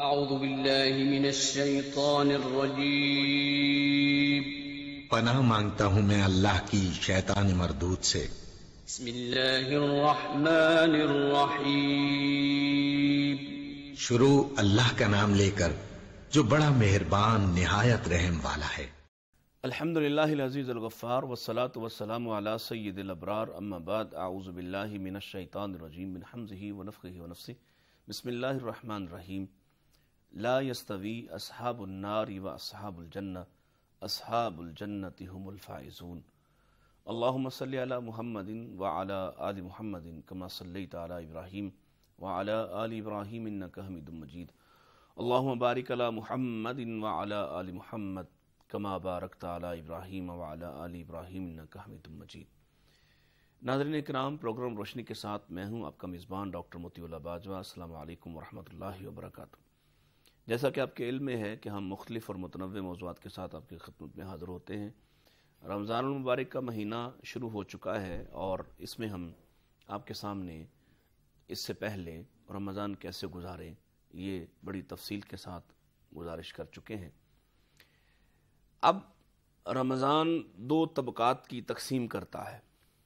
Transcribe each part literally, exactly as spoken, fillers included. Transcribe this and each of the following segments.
اعوذ باللہ من الشیطان الرجیم پناہ مانگتا ہوں میں اللہ کی شیطان مردود سے۔ بسم اللہ الرحمن الرحیم شروع اللہ کا نام لے کر جو بڑا مہربان نہایت رحم والا ہے۔ الحمد للہ العزیز الغفار والصلاة والسلام علی سید الابرار اما بعد اعوذ باللہ من الشیطان الرجیم من حمزہ ونفخہ ونفثہ بسم اللہ الرحمن الرحیم لا یستوی اصحاب النار و اصحاب الجنہ اصحاب الجنۃ هم الفائزون اللہم صلی علی محمد وعلی آل محمد کما صلیت علی ابراہیم وعلی آل ابراہیم انک حمید مجید اللہم بارک علی محمد وعلی آل محمد کما بارکت علی ابراہیم وعلی آل ابراہیم انک حمید مجید۔ ناظرین اکرام، پروگرام روشنی کے ساتھ میں ہوں آپ کا میزبان ڈاکٹر موتی اللہ باجوہ۔ السلام علیکم ورحمۃ اللہ وبرکاتہ۔ جیسا کہ آپ کے علم میں ہے کہ ہم مختلف اور متنوع موضوعات کے ساتھ آپ کی خدمت میں حاضر ہوتے ہیں۔ رمضان المبارک کا مہینہ شروع ہو چکا ہے اور اس میں ہم آپ کے سامنے اس سے پہلے رمضان کیسے گزاریں یہ بڑی تفصیل کے ساتھ گزارش کر چکے ہیں۔ اب رمضان دو طبقات کی تقسیم کرتا ہے۔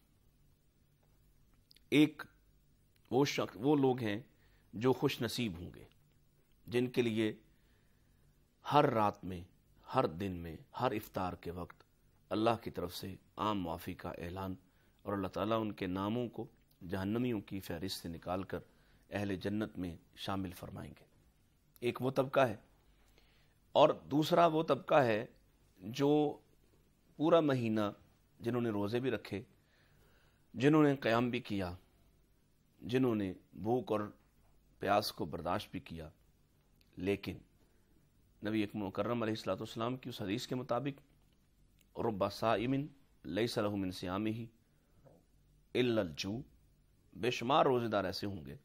ایک وہ شخص وہ لوگ ہیں جو خوش نصیب ہوں گے، جن کے لیے ہر رات میں، ہر دن میں، ہر افطار کے وقت اللہ کی طرف سے عام معافی کا اعلان، اور اللہ تعالیٰ ان کے ناموں کو جہنمیوں کی فہرست سے نکال کر اہل جنت میں شامل فرمائیں گے۔ ایک وہ طبقہ ہے، اور دوسرا وہ طبقہ ہے جو پورا مہینہ جنہوں نے روزے بھی رکھے، جنہوں نے قیام بھی کیا، جنہوں نے بھوک اور پیاس کو برداشت بھی کیا، لیکن نبی مکرم علیہ الصلوۃ والسلام کی اس حدیث کے مطابق رب صائم لیس لہ من صیامہ الا الجوع، بے شمار روزے دار ایسے ہوں گے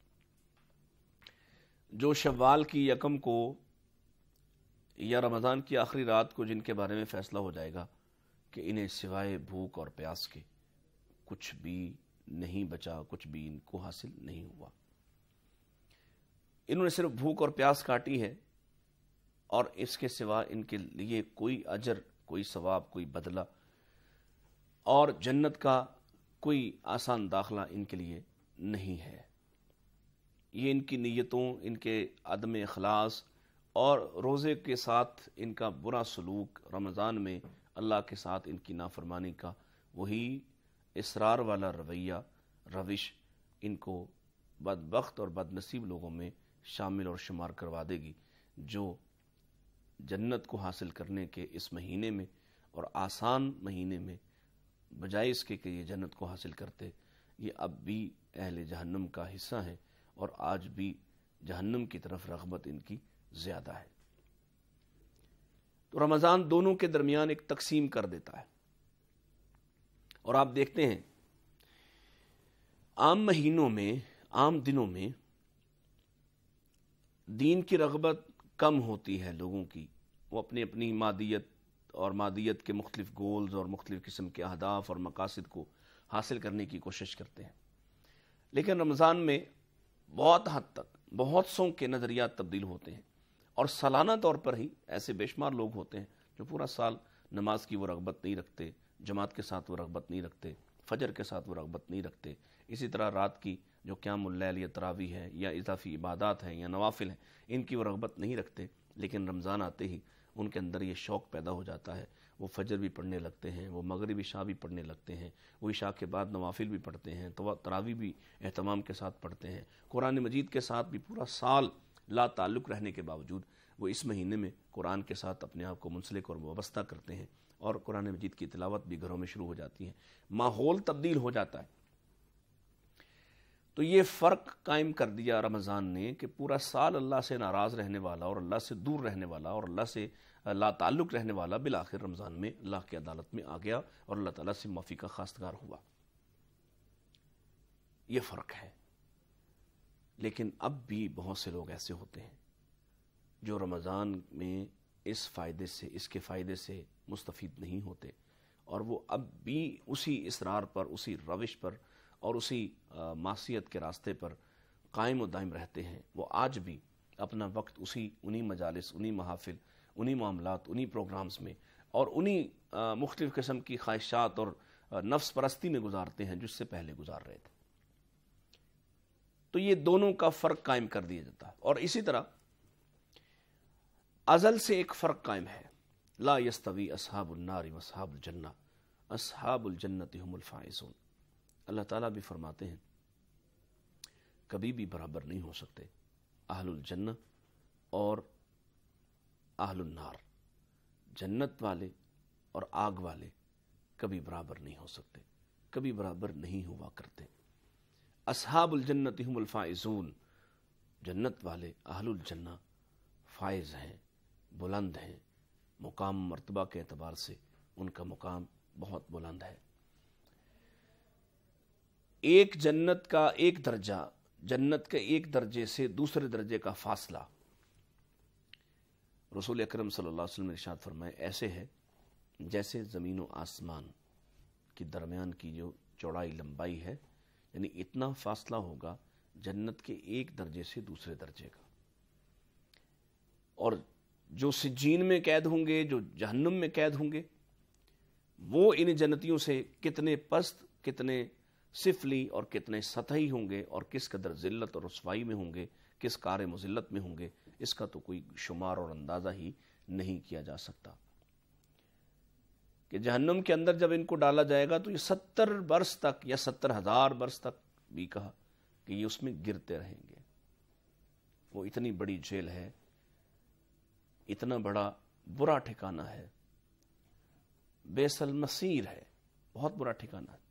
جو شوال کی یکم کو یا رمضان کی آخری رات کو جن کے بارے میں فیصلہ ہو جائے گا کہ انہیں سوائے بھوک اور پیاس کے کچھ بھی نہیں بچا، کچھ بھی ان کو حاصل نہیں ہوا۔ انہوں نے صرف بھوک اور پیاس کاٹی ہے اور اس کے سوا ان کے لیے کوئی اجر، کوئی ثواب، کوئی بدلہ اور جنت کا کوئی آسان داخلہ ان کے لیے نہیں ہے۔ یہ ان کی نیتوں، ان کے عدم اخلاص اور روزے کے ساتھ ان کا برا سلوک، رمضان میں اللہ کے ساتھ ان کی نافرمانی کا وہی اصرار والا رویہ، روش ان کو بدبخت اور بد نصیب لوگوں میں شامل اور شمار کروا دے گی، جو جنت کو حاصل کرنے کے اس مہینے میں اور آسان مہینے میں بجائے اس کے کہ یہ جنت کو حاصل کرتے، یہ اب بھی اہل جہنم کا حصہ ہیں اور آج بھی جہنم کی طرف رغبت ان کی زیادہ ہے۔ تو رمضان دونوں کے درمیان ایک تقسیم کر دیتا ہے، اور آپ دیکھتے ہیں عام مہینوں میں، عام دنوں میں دین کی رغبت کم ہوتی ہے لوگوں کی، وہ اپنی اپنی مادیت اور مادیت کے مختلف گولز اور مختلف قسم کے اہداف اور مقاصد کو حاصل کرنے کی کوشش کرتے ہیں، لیکن رمضان میں بہت حد تک بہت سوں کے نظریات تبدیل ہوتے ہیں، اور سالانہ طور پر ہی ایسے بے شمار لوگ ہوتے ہیں جو پورا سال نماز کی وہ رغبت نہیں رکھتے، جماعت کے ساتھ وہ رغبت نہیں رکھتے، فجر کے ساتھ وہ رغبت نہیں رکھتے، اسی طرح رات کی جو قیام اللیل یا تراویح ہے یا اضافی عبادات ہیں یا نوافل ہیں، ان کی وہ رغبت نہیں رکھتے، لیکن رمضان آتے ہی ان کے اندر یہ شوق پیدا ہو جاتا ہے، وہ فجر بھی پڑھنے لگتے ہیں، وہ مغرب عشاء بھی پڑھنے لگتے ہیں، وہ عشاء کے بعد نوافل بھی پڑھتے ہیں، تو تراویح بھی اہتمام کے ساتھ پڑھتے ہیں، قرآن مجید کے ساتھ بھی پورا سال لا تعلق رہنے کے باوجود وہ اس مہینے میں قرآن کے ساتھ اپنے آپ کو منسلک اور وابستہ کرتے ہیں، اور قرآن مجید کی تلاوت بھی گھروں میں شروع ہو جاتی ہے، ماحول تبدیل ہو جاتا ہے۔ تو یہ فرق قائم کر دیا رمضان نے کہ پورا سال اللہ سے ناراض رہنے والا اور اللہ سے دور رہنے والا اور اللہ سے لا تعلق رہنے والا بالآخر رمضان میں اللہ کی عدالت میں آ گیا اور اللہ تعالیٰ سے معافی کا خواستگار ہوا۔ یہ فرق ہے، لیکن اب بھی بہت سے لوگ ایسے ہوتے ہیں جو رمضان میں اس فائدے سے، اس کے فائدے سے مستفید نہیں ہوتے، اور وہ اب بھی اسی اصرار پر، اسی روش پر اور اسی معصیت کے راستے پر قائم و دائم رہتے ہیں۔ وہ آج بھی اپنا وقت اسی انہی مجالس، انہی محافل، انہی معاملات، انہی پروگرامز میں اور انہی مختلف قسم کی خواہشات اور نفس پرستی میں گزارتے ہیں جس سے پہلے گزار رہے تھے۔ تو یہ دونوں کا فرق قائم کر دیا جاتا ہے۔ اور اسی طرح ازل سے ایک فرق قائم ہے، لا یستوی اصحاب النار واصحاب الجنہ اصحاب الجنت هم الفائزون۔ اللہ تعالیٰ بھی فرماتے ہیں کبھی بھی برابر نہیں ہو سکتے اہل الجنہ اور اہل النار، جنت والے اور آگ والے کبھی برابر نہیں ہو سکتے، کبھی برابر نہیں ہوا کرتے۔ اصحاب الجنت هم الفائزون، جنت والے اہل الجنہ فائز ہیں، بلند ہیں، مقام مرتبہ کے اعتبار سے ان کا مقام بہت بلند ہے۔ ایک جنت کا ایک درجہ، جنت کے ایک درجے سے دوسرے درجے کا فاصلہ، رسول اکرم صلی اللہ علیہ وسلم نے ارشاد فرمائے ایسے ہے جیسے زمین و آسمان کے درمیان کی جو چوڑائی لمبائی ہے، یعنی اتنا فاصلہ ہوگا جنت کے ایک درجے سے دوسرے درجے کا۔ اور جو سجین میں قید ہوں گے، جو جہنم میں قید ہوں گے، وہ ان جنتیوں سے کتنے پست، کتنے سفلی اور کتنے سطحی ہوں گے، اور کس قدر ذلت اور رسوائی میں ہوں گے، کس کار مذلت میں ہوں گے، اس کا تو کوئی شمار اور اندازہ ہی نہیں کیا جا سکتا۔ کہ جہنم کے اندر جب ان کو ڈالا جائے گا تو یہ ستر برس تک یا ستر ہزار برس تک بھی کہا کہ یہ اس میں گرتے رہیں گے۔ وہ اتنی بڑی جیل ہے، اتنا بڑا برا ٹھکانہ ہے، بیس المصیر ہے، بہت برا ٹھکانہ ہے۔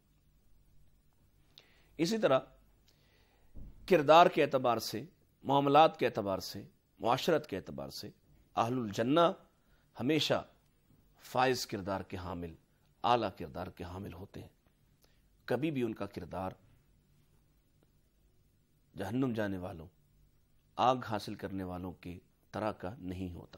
اسی طرح کردار کے اعتبار سے، معاملات کے اعتبار سے، معاشرت کے اعتبار سے اہل الجنہ ہمیشہ فائز کردار کے حامل، اعلیٰ کردار کے حامل ہوتے ہیں۔ کبھی بھی ان کا کردار جہنم جانے والوں، آگ حاصل کرنے والوں کی طرح کا نہیں ہوتا۔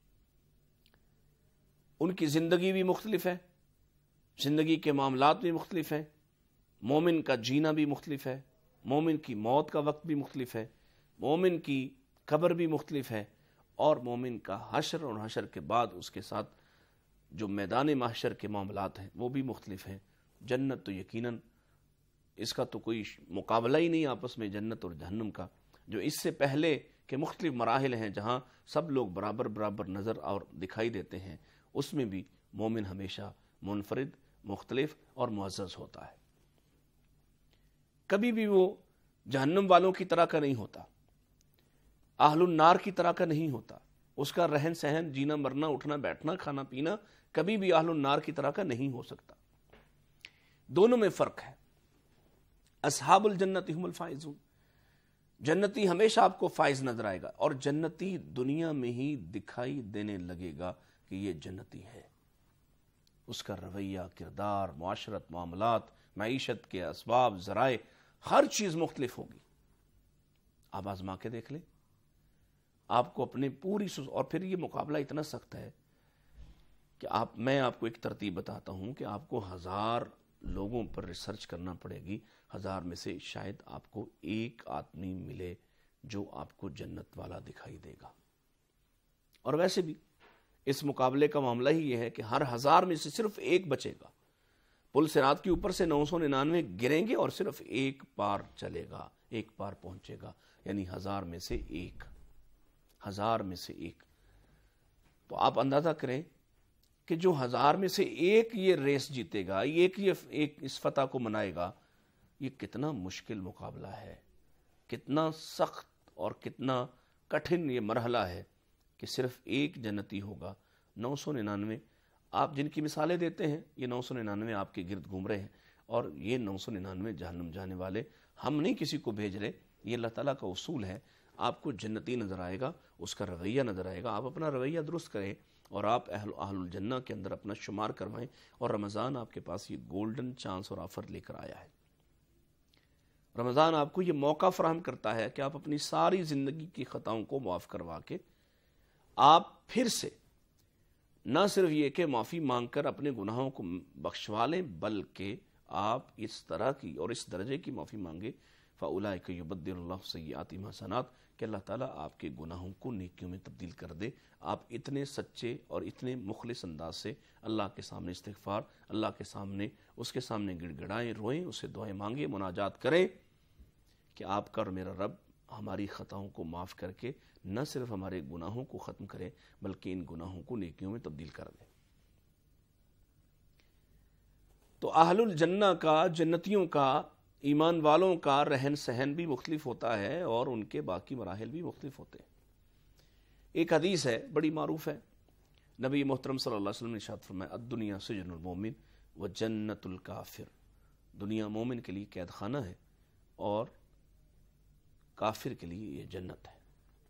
ان کی زندگی بھی مختلف ہے، زندگی کے معاملات بھی مختلف ہیں، مومن کا جینا بھی مختلف ہے، مومن کی موت کا وقت بھی مختلف ہے، مومن کی قبر بھی مختلف ہے، اور مومن کا حشر اور حشر کے بعد اس کے ساتھ جو میدان محشر کے معاملات ہیں وہ بھی مختلف ہیں۔ جنت تو یقیناً اس کا تو کوئی مقابلہ ہی نہیں آپس میں، جنت اور جہنم کا۔ جو اس سے پہلے کے مختلف مراحل ہیں جہاں سب لوگ برابر برابر نظر اور دکھائی دیتے ہیں، اس میں بھی مومن ہمیشہ منفرد، مختلف اور معزز ہوتا ہے۔ کبھی بھی وہ جہنم والوں کی طرح کا نہیں ہوتا، اہل النار کی طرح کا نہیں ہوتا، اس کا رہن سہن، جینا مرنا، اٹھنا بیٹھنا، کھانا پینا کبھی بھی اہل النار کی طرح کا نہیں ہو سکتا۔ دونوں میں فرق ہے۔ اصحاب الجنت هم الفائزون، جنتی ہمیشہ آپ کو فائز نظر آئے گا، اور جنتی دنیا میں ہی دکھائی دینے لگے گا کہ یہ جنتی ہے۔ اس کا رویہ، کردار، معاشرت، معاملات، معیشت کے اسباب، ذرائع، ہر چیز مختلف ہوگی۔ آپ آزما کے دیکھ لیں، آپ کو اپنے پوری سوز... اور پھر یہ مقابلہ اتنا سخت ہے کہ آپ میں آپ کو ایک ترتیب بتاتا ہوں کہ آپ کو ہزار لوگوں پر ریسرچ کرنا پڑے گی، ہزار میں سے شاید آپ کو ایک آدمی ملے جو آپ کو جنت والا دکھائی دے گا۔ اور ویسے بھی اس مقابلے کا معاملہ ہی یہ ہے کہ ہر ہزار میں سے صرف ایک بچے گا۔ پل صراط کے اوپر سے نو سو ننانوے گریں گے اور صرف ایک پار چلے گا، ایک پار پہنچے گا، یعنی ہزار میں سے ایک، ہزار میں سے ایک۔ تو آپ اندازہ کریں کہ جو ہزار میں سے ایک یہ ریس جیتے گا، ایک یہ ایک اس فتح کو منائے گا، یہ کتنا مشکل مقابلہ ہے، کتنا سخت اور کتنا کٹھن یہ مرحلہ ہے کہ صرف ایک جنتی ہوگا۔ نو سو ننانوے آپ جن کی مثالیں دیتے ہیں، یہ نو سو ننانوے آپ کے گرد گھوم رہے ہیں، اور یہ نو سو ننانوے جہنم جانے والے، ہم نہیں کسی کو بھیج رہے، یہ اللہ تعالیٰ کا اصول ہے۔ آپ کو جنتی نظر آئے گا، اس کا رویہ نظر آئے گا، آپ اپنا رویہ درست کریں اور آپ اہل اہل الجنہ کے اندر اپنا شمار کروائیں، اور رمضان آپ کے پاس یہ گولڈن چانس اور آفر لے کر آیا ہے۔ رمضان آپ کو یہ موقع فراہم کرتا ہے کہ آپ اپنی ساری زندگی کی خطاؤں کو معاف کروا کے آپ پھر سے نہ صرف یہ کہ معافی مانگ کر اپنے گناہوں کو بخشوا لیں، بلکہ آپ اس طرح کی اور اس درجے کی معافی مانگے۔ فَأُولَٰئِكَ يُبَدِّلُ اللَّهُ سَيِّئَاتِهِمْ حَسَنَاتٍ کہ اللہ تعالیٰ آپ کے گناہوں کو نیکیوں میں تبدیل کر دے۔ آپ اتنے سچے اور اتنے مخلص انداز سے اللہ کے سامنے استغفار، اللہ کے سامنے اس کے سامنے گڑ گڑائیں، روئیں، اسے دعائیں مانگیں، مناجات کریں کہ آپ کا اور میرا رب ہماری خطاؤں کو معاف کر کے نہ صرف ہمارے گناہوں کو ختم کرے بلکہ ان گناہوں کو نیکیوں میں تبدیل کر دے۔ تو اہل الجنہ کا، جنتیوں کا، ایمان والوں کا رہن سہن بھی مختلف ہوتا ہے اور ان کے باقی مراحل بھی مختلف ہوتے ہیں۔ ایک حدیث ہے بڑی معروف ہے، نبی محترم صلی اللہ علیہ وسلم نے ارشاد فرمایا الدنیا سجن المومن و جنت الکافر، دنیا مومن کے لیے قید خانہ ہے اور کافر کے لیے یہ جنت ہے۔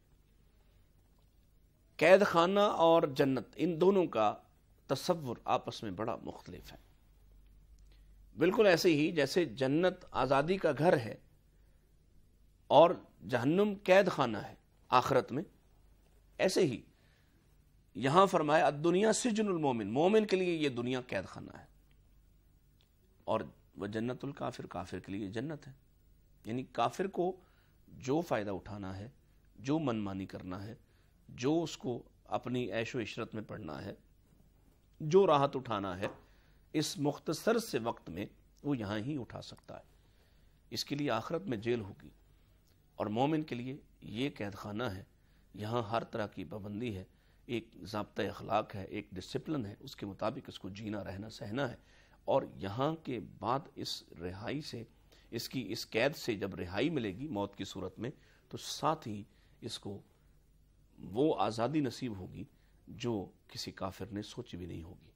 قید خانہ اور جنت، ان دونوں کا تصور آپس میں بڑا مختلف ہے۔ بالکل ایسے ہی جیسے جنت آزادی کا گھر ہے اور جہنم قید خانہ ہے آخرت میں، ایسے ہی یہاں فرمایا الدنیا سجن المومن، مومن کے لیے یہ دنیا قید خانہ ہے اور وہ جنت الکافر، کافر کے لیے جنت ہے۔ یعنی کافر کو جو فائدہ اٹھانا ہے، جو منمانی کرنا ہے، جو اس کو اپنی عیش و عشرت میں پڑھنا ہے، جو راحت اٹھانا ہے، اس مختصر سے وقت میں وہ یہاں ہی اٹھا سکتا ہے۔ اس کے لیے آخرت میں جیل ہوگی، اور مومن کے لیے یہ قید خانہ ہے، یہاں ہر طرح کی پابندی ہے، ایک ضابطہ اخلاق ہے، ایک ڈسپلن ہے، اس کے مطابق اس کو جینا رہنا سہنا ہے۔ اور یہاں کے بعد اس رہائی سے، اس کی اس قید سے جب رہائی ملے گی موت کی صورت میں، تو ساتھ ہی اس کو وہ آزادی نصیب ہوگی جو کسی کافر نے سوچی بھی نہیں ہوگی۔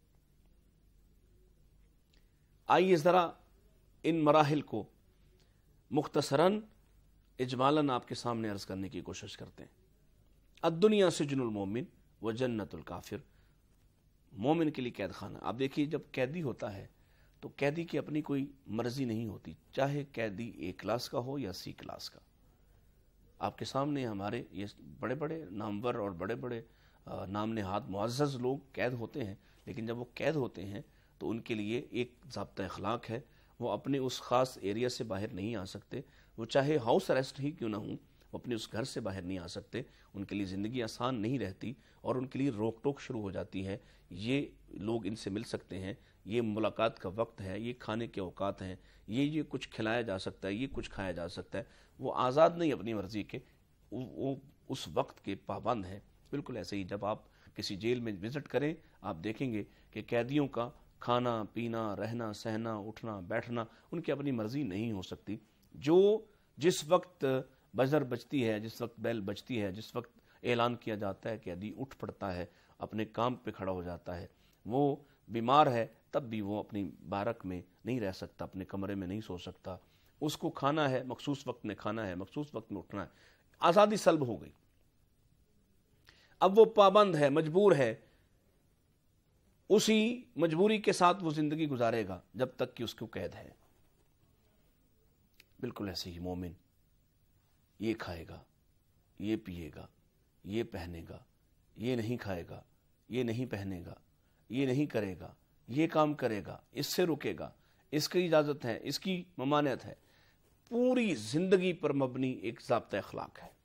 آئیے ذرا ان مراحل کو مختصراً اجمالاً آپ کے سامنے عرض کرنے کی کوشش کرتے ہیں۔ الدنیا سجن المومن و جنت الکافر، مومن کے لیے قید خانہ۔ آپ دیکھیے جب قیدی ہوتا ہے تو قیدی کی اپنی کوئی مرضی نہیں ہوتی، چاہے قیدی اے کلاس کا ہو یا سی کلاس کا۔ آپ کے سامنے ہمارے یہ بڑے بڑے نامور اور بڑے بڑے نام نہاد معزز لوگ قید ہوتے ہیں، لیکن جب وہ قید ہوتے ہیں تو ان کے لیے ایک ضابطہ اخلاق ہے، وہ اپنے اس خاص ایریا سے باہر نہیں آ سکتے، وہ چاہے ہاؤس اریسٹ ہی کیوں نہ ہوں، وہ اپنے اس گھر سے باہر نہیں آ سکتے، ان کے لیے زندگی آسان نہیں رہتی اور ان کے لیے روک ٹوک شروع ہو جاتی ہے۔ یہ لوگ ان سے مل سکتے ہیں، یہ ملاقات کا وقت ہے، یہ کھانے کے اوقات ہیں، یہ یہ کچھ کھلایا جا سکتا ہے، یہ کچھ کھایا جا سکتا ہے، وہ آزاد نہیں اپنی مرضی کے، وہ اس وقت کے پابند ہیں۔ بالکل ایسے ہی جب آپ کسی جیل میں وزٹ کریں، آپ دیکھیں گے کہ قیدیوں کا کھانا پینا، رہنا سہنا، اٹھنا بیٹھنا ان کی اپنی مرضی نہیں ہو سکتی۔ جو جس وقت بزر بجتی ہے، جس وقت بیل بجتی ہے، جس وقت اعلان کیا جاتا ہے قیدی اٹھ پڑتا ہے، اپنے کام پہ کھڑا ہو جاتا ہے۔ وہ بیمار ہے تب بھی وہ اپنی بارک میں نہیں رہ سکتا، اپنے کمرے میں نہیں سو سکتا، اس کو کھانا ہے مخصوص وقت میں کھانا ہے، مخصوص وقت میں اٹھنا ہے، آزادی سلب ہو گئی۔ اب وہ پابند ہے، مجبور ہے، اسی مجبوری کے ساتھ وہ زندگی گزارے گا جب تک کہ اس کو قید ہے۔ بالکل ایسے ہی مومن یہ کھائے گا، یہ پیے گا، یہ پہنے گا، یہ نہیں کھائے گا، یہ نہیں پہنے گا، یہ نہیں کرے گا، یہ کام کرے گا، اس سے رکے گا، اس کی اجازت ہے، اس کی ممانعت ہے، پوری زندگی پر مبنی ایک ضابطہ اخلاق ہے۔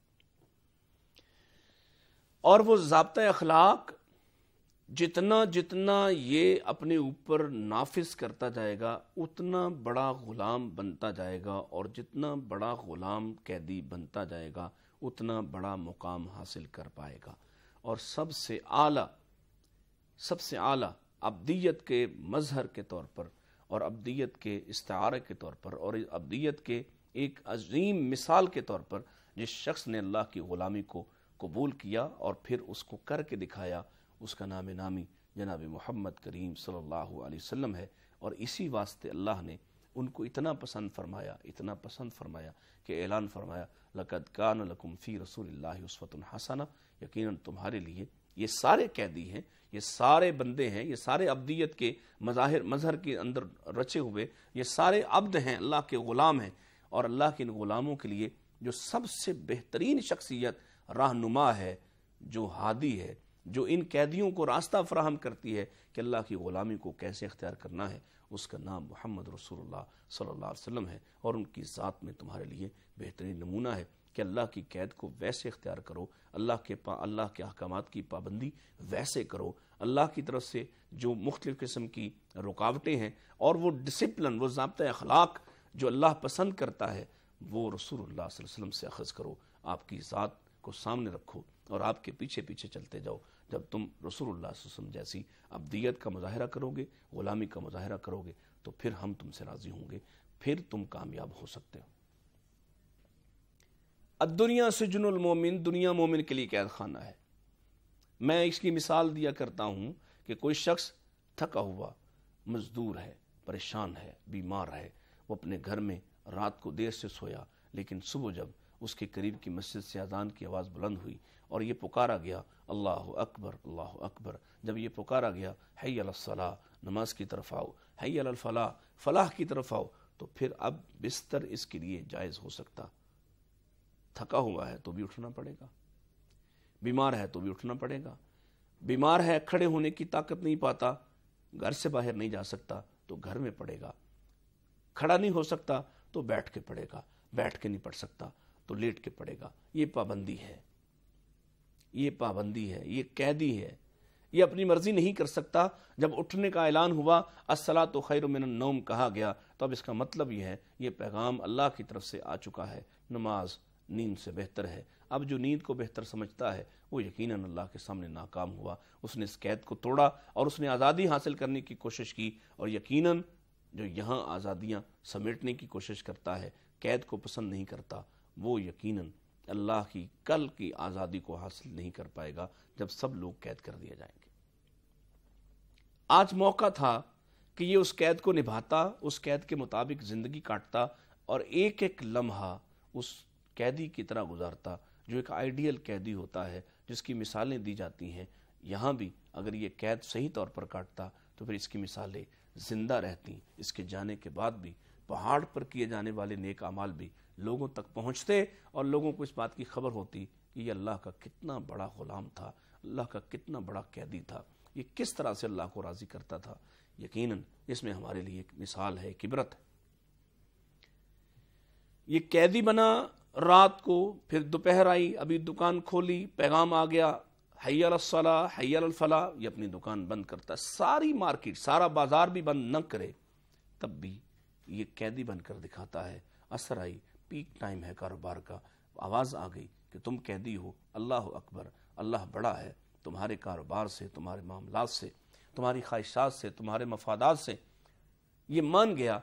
اور وہ ضابطہ اخلاق جتنا جتنا یہ اپنے اوپر نافذ کرتا جائے گا اتنا بڑا غلام بنتا جائے گا، اور جتنا بڑا غلام قیدی بنتا جائے گا اتنا بڑا مقام حاصل کر پائے گا، اور سب سے اعلیٰ سب سے اعلیٰ ابدیت کے مظہر کے طور پر، اور ابدیت کے استعارے کے طور پر، اور ابدیت کے ایک عظیم مثال کے طور پر جس شخص نے اللہ کی غلامی کو قبول کیا اور پھر اس کو کر کے دکھایا، اس کا نام نامی جناب محمد کریم صلی اللہ علیہ وسلم ہے۔ اور اسی واسطے اللہ نے ان کو اتنا پسند فرمایا، اتنا پسند فرمایا کہ اعلان فرمایا لَقَدْ كَانَ لَكُمْ فِي رَسُولِ اللَّهِ أُسْوَةٌ حَسَنَةٌ، یقیناً تمہارے لیے یہ سارے قیدی ہیں، یہ سارے بندے ہیں، یہ سارے عبدیت کے مظاہر مظہر کے اندر رچے ہوئے یہ سارے عبد ہیں، اللہ کے غلام ہیں، اور اللہ کے ان غلاموں کے لیے جو سب سے بہترین شخصیت رہنما ہے، جو ہادی ہے، جو ان قیدیوں کو راستہ فراہم کرتی ہے کہ اللہ کی غلامی کو کیسے اختیار کرنا ہے، اس کا نام محمد رسول اللہ صلی اللہ علیہ وسلم ہے، اور ان کی ذات میں تمہارے لیے بہترین نمونہ ہے کہ اللہ کی قید کو ویسے اختیار کرو، اللہ کے پا اللہ کے احکامات کی پابندی ویسے کرو، اللہ کی طرف سے جو مختلف قسم کی رکاوٹیں ہیں اور وہ ڈسپلن، وہ ضابطۂ اخلاق جو اللہ پسند کرتا ہے، وہ رسول اللہ صلی اللہ علیہ وسلم سے اخذ کرو، آپ کی ذات کو سامنے رکھو اور آپ کے پیچھے پیچھے چلتے جاؤ۔ جب تم رسول اللہ صلی اللہ علیہ وسلم جیسی عبدیت کا مظاہرہ کرو گے، غلامی کا مظاہرہ کرو گے، تو پھر ہم تم سے راضی ہوں گے، پھر تم کامیاب ہو سکتے ہو۔ الدنیا سجن المومن، دنیا مومن کے لیے قید خانہ ہے۔ میں اس کی مثال دیا کرتا ہوں کہ کوئی شخص تھکا ہوا مزدور ہے، پریشان ہے، بیمار ہے، وہ اپنے گھر میں رات کو دیر سے سویا، لیکن صبح جب اس کے قریب کی مسجد سے اذان کی آواز بلند ہوئی اور یہ پکارا گیا اللہ اکبر اللہ اکبر، جب یہ پکارا گیا حی علی الصلاۃ، نماز کی طرف آؤ، حی علی الفلاح، فلاح کی طرف آؤ، تو پھر اب بستر اس کے لیے جائز ہو سکتا۔ تھکا ہوا ہے تو بھی اٹھنا پڑے گا، بیمار ہے تو بھی اٹھنا پڑے گا، بیمار ہے کھڑے ہونے کی طاقت نہیں پاتا، گھر سے باہر نہیں جا سکتا تو گھر میں پڑے گا، کھڑا نہیں ہو سکتا تو بیٹھ کے پڑے گا، بیٹھ کے نہیں پڑھ سکتا تو لیٹ کے پڑے گا۔ یہ پابندی ہے، یہ پابندی ہے، یہ قیدی ہے، یہ اپنی مرضی نہیں کر سکتا۔ جب اٹھنے کا اعلان ہوا الصلاۃ خیر من النوم کہا گیا تو اب اس کا مطلب یہ ہے، یہ پیغام اللہ کی طرف سے آ چکا ہے، نماز نیند سے بہتر ہے۔ اب جو نیند کو بہتر سمجھتا ہے وہ یقیناً اللہ کے سامنے ناکام ہوا، اس نے اس قید کو توڑا اور اس نے آزادی حاصل کرنے کی کوشش کی، اور یقیناً جو یہاں آزادیاں سمیٹنے کی کوشش کرتا ہے، قید کو پسند نہیں کرتا، وہ یقیناً اللہ کی کل کی آزادی کو حاصل نہیں کر پائے گا جب سب لوگ قید کر دیے جائیں گے۔ آج موقع تھا کہ یہ اس قید کو نبھاتا، اس قید کے مطابق زندگی کاٹتا اور ایک ایک لمحہ اس قیدی کی طرح گزارتا جو ایک آئیڈیل قیدی ہوتا ہے، جس کی مثالیں دی جاتی ہیں۔ یہاں بھی اگر یہ قید صحیح طور پر کاٹتا تو پھر اس کی مثالیں زندہ رہتی، اس کے جانے کے بعد بھی پہاڑ پر کیے جانے والے نیک اعمال بھی لوگوں تک پہنچتے اور لوگوں کو اس بات کی خبر ہوتی کہ یہ اللہ کا کتنا بڑا غلام تھا، اللہ کا کتنا بڑا قیدی تھا، یہ کس طرح سے اللہ کو راضی کرتا تھا۔ یقیناً اس میں ہمارے لیے ایک مثال ہے، ایک عبرت ہے۔ یہ قیدی بنا رات کو، پھر دوپہر آئی، ابھی دکان کھولی، پیغام آ گیا حی علی الصلاۃ حی علی الفلاح، یہ اپنی دکان بند کرتا ہے، ساری مارکیٹ، سارا بازار بھی بند نہ کرے تب بھی یہ قیدی بن کر دکھاتا ہے۔ اثر آئی، پیک ٹائم ہے کاروبار کا، آواز آ گئی کہ تم قیدی ہو، اللہ اکبر، اللہ بڑا ہے، تمہارے کاروبار سے، تمہارے معاملات سے، تمہاری خواہشات سے، تمہارے مفادات سے یہ مان گیا۔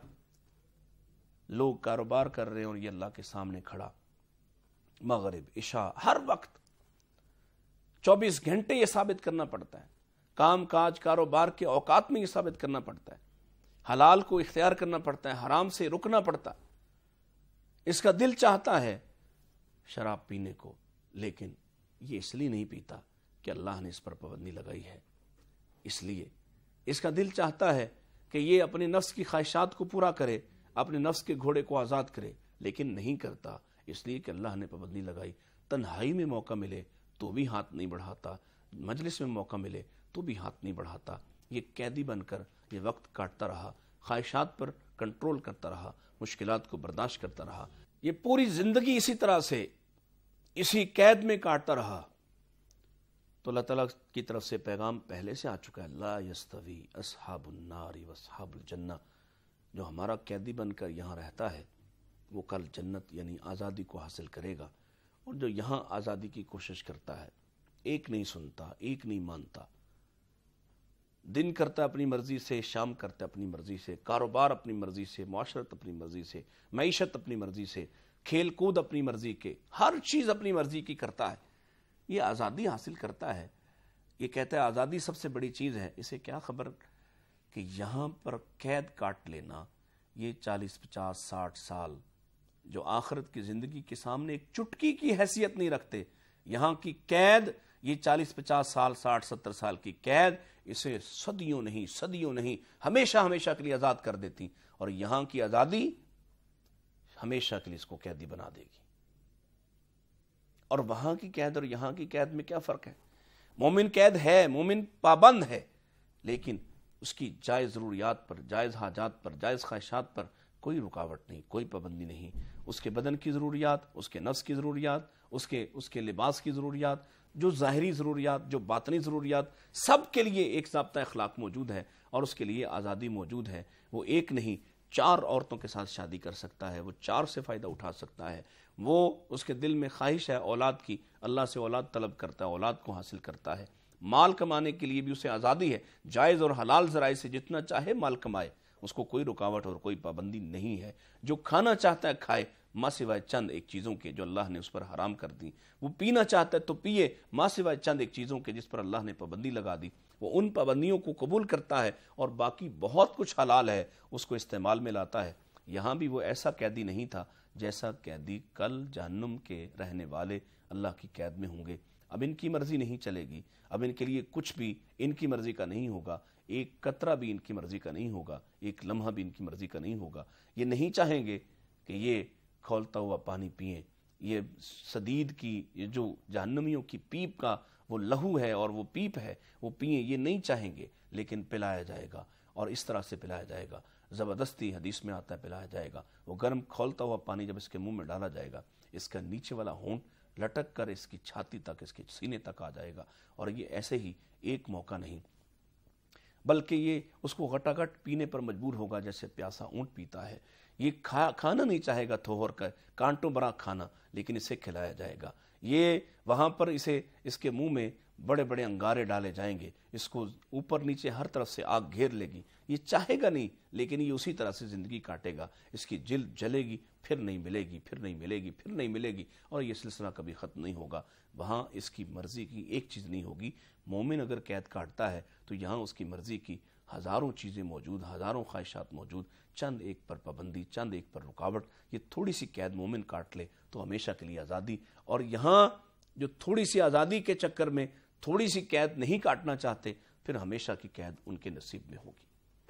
لوگ کاروبار کر رہے ہیں اور یہ اللہ کے سامنے کھڑا، مغرب عشاء ہر وقت چوبیس گھنٹے یہ ثابت کرنا پڑتا ہے، کام کاج کاروبار کے اوقات میں یہ ثابت کرنا پڑتا ہے، حلال کو اختیار کرنا پڑتا ہے، حرام سے رکنا پڑتا ہے۔ اس کا دل چاہتا ہے شراب پینے کو، لیکن یہ اس لیے نہیں پیتا کہ اللہ نے اس پر پابندی لگائی ہے، اس لیے اس کا دل چاہتا ہے کہ یہ اپنے نفس کی خواہشات کو پورا کرے، اپنے نفس کے گھوڑے کو آزاد کرے، لیکن نہیں کرتا اس لیے کہ اللہ نے پابندی لگائی۔ تنہائی میں موقع ملے تو بھی ہاتھ نہیں بڑھاتا، مجلس میں موقع ملے تو بھی ہاتھ نہیں بڑھاتا۔ یہ قیدی بن کر یہ وقت کاٹتا رہا، خواہشات پر کنٹرول کرتا رہا، مشکلات کو برداشت کرتا رہا، یہ پوری زندگی اسی طرح سے اسی قید میں کاٹتا رہا۔ تو اللہ تعالیٰ کی طرف سے پیغام پہلے سے آ چکا ہے، لا یستوی اصحاب النار واصحاب الجنہ، جو ہمارا قیدی بن کر یہاں رہتا ہے وہ کل جنت یعنی آزادی کو حاصل کرے گا، اور جو یہاں آزادی کی کوشش کرتا ہے، ایک نہیں سنتا، ایک نہیں مانتا، دن کرتا اپنی مرضی سے، شام کرتا اپنی مرضی سے، کاروبار اپنی مرضی سے، معاشرت اپنی مرضی سے، معیشت اپنی مرضی سے، کھیل کود اپنی مرضی کے، ہر چیز اپنی مرضی کی کرتا ہے، یہ آزادی حاصل کرتا ہے۔ یہ کہتا ہے آزادی سب سے بڑی چیز ہے، اسے کیا خبر کہ یہاں پر قید کاٹ لینا، یہ چالیس پچاس ساٹھ سال جو آخرت کی زندگی کے سامنے ایک چٹکی کی حیثیت نہیں رکھتے، یہاں کی قید، یہ چالیس پچاس سال ساٹھ ستر سال کی قید اسے صدیوں نہیں صدیوں نہیں ہمیشہ ہمیشہ کے لیے آزاد کر دیتی، اور یہاں کی آزادی ہمیشہ کے لیے اس کو قیدی بنا دے گی۔ اور وہاں کی قید اور یہاں کی قید میں کیا فرق ہے؟ مومن قید ہے، مومن پابند ہے، لیکن اس کی جائز ضروریات پر، جائز حاجات پر، جائز خواہشات پر کوئی رکاوٹ نہیں، کوئی پابندی نہیں. اس کے بدن کی ضروریات، اس کے نفس کی ضروریات، اس کے اس کے لباس کی ضروریات، جو ظاہری ضروریات، جو باطنی ضروریات، سب کے لیے ایک ضابطہ اخلاق موجود ہے اور اس کے لیے آزادی موجود ہے. وہ ایک نہیں چار عورتوں کے ساتھ شادی کر سکتا ہے، وہ چار سے فائدہ اٹھا سکتا ہے. وہ اس کے دل میں خواہش ہے اولاد کی، اللہ سے اولاد طلب کرتا ہے، اولاد کو حاصل کرتا ہے. مال کمانے کے لیے بھی اسے آزادی ہے، جائز اور حلال ذرائع سے جتنا چاہے مال کمائے، اس کو کوئی رکاوٹ اور کوئی پابندی نہیں ہے. جو کھانا چاہتا ہے کھائے، ماں سوائے چند ایک چیزوں کے جو اللہ نے اس پر حرام کر دی. وہ پینا چاہتا ہے تو پیے، ماں سوائے چند ایک چیزوں کے جس پر اللہ نے پابندی لگا دی. وہ ان پابندیوں کو قبول کرتا ہے اور باقی بہت کچھ حلال ہے اس کو استعمال میں لاتا ہے. یہاں بھی وہ ایسا قیدی نہیں تھا جیسا قیدی کل جہنم کے رہنے والے اللہ کی قید میں ہوں گے. اب ان کی مرضی نہیں چلے گی، اب ان کے لیے کچھ بھی ان کی مرضی کا نہیں ہوگا، ایک قطرہ بھی ان کی مرضی کا نہیں ہوگا، ایک لمحہ بھی ان کی مرضی کا نہیں ہوگا. یہ نہیں چاہیں گے کہ یہ کھولتا ہوا پانی پئیں، یہ سدید کی، یہ جو جہنمیوں کی پیپ کا وہ لہو ہے اور وہ پیپ ہے وہ پئیں، یہ نہیں چاہیں گے، لیکن پلایا جائے گا اور اس طرح سے پلایا جائے گا. زبردستی حدیث میں آتا ہے پلایا جائے گا. وہ گرم کھولتا ہوا پانی جب اس کے منہ میں ڈالا جائے گا، اس کا نیچے والا ہونٹ لٹک کر اس کی چھاتی تک، اس کے سینے تک آ جائے گا. اور یہ ایسے ہی ایک موقع نہیں بلکہ یہ اس کو گھٹاگھٹ پینے پر مجبور ہوگا جیسے پیاسا اونٹ پیتا ہے. یہ کھا کھانا نہیں چاہے گا تھوہر کا کانٹوں برا کھانا، لیکن اسے کھلایا جائے گا. یہ وہاں پر اسے اس کے منہ میں بڑے بڑے انگارے ڈالے جائیں گے، اس کو اوپر نیچے ہر طرف سے آگ گھیر لے گی. یہ چاہے گا نہیں لیکن یہ اسی طرح سے زندگی کاٹے گا. اس کی جلد جلے گی، پھر نہیں ملے گی، پھر نہیں ملے گی، پھر نہیں ملے گی، اور یہ سلسلہ کبھی ختم نہیں ہوگا. وہاں اس کی مرضی کی ایک چیز نہیں ہوگی. مومن اگر قید کاٹتا ہے تو یہاں اس کی مرضی کی ہزاروں چیزیں موجود، ہزاروں خواہشات موجود. چند ایک پر پابندی، چند ایک پر رکاوٹ، یہ تھوڑی سی قید مومن کاٹ لے تو ہمیشہ کے لیے آزادی. اور یہاں جو تھوڑی سی آزادی کے چکر میں تھوڑی سی قید نہیں کاٹنا چاہتے، پھر ہمیشہ کی قید ان کے نصیب میں ہوگی.